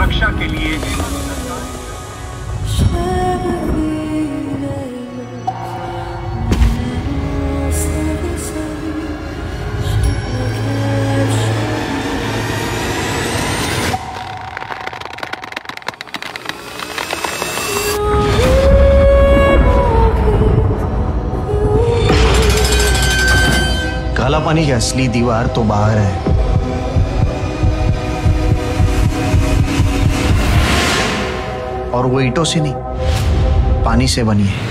सुरक्षा के लिए काला पानी की असली दीवार तो बाहर है, और वो ईंटों से नहीं, पानी से बनी है।